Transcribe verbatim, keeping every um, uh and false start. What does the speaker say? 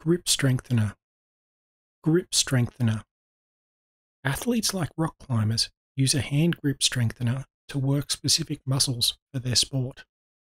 Grip strengthener. Grip strengthener. Athletes like rock climbers use a hand grip strengthener to work specific muscles for their sport.